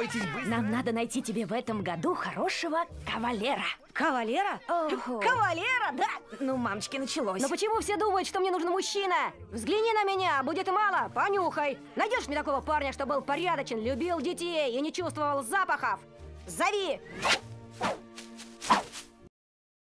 Постарайтесь быстро. Нам надо найти тебе в этом году хорошего кавалера. Кавалера? Ого. Кавалера, да? Ну, мамочки, началось. Но почему все думают, что мне нужен мужчина? Взгляни на меня, будет мало, понюхай. Найдешь мне такого парня, что был порядочен, любил детей и не чувствовал запахов? Зови!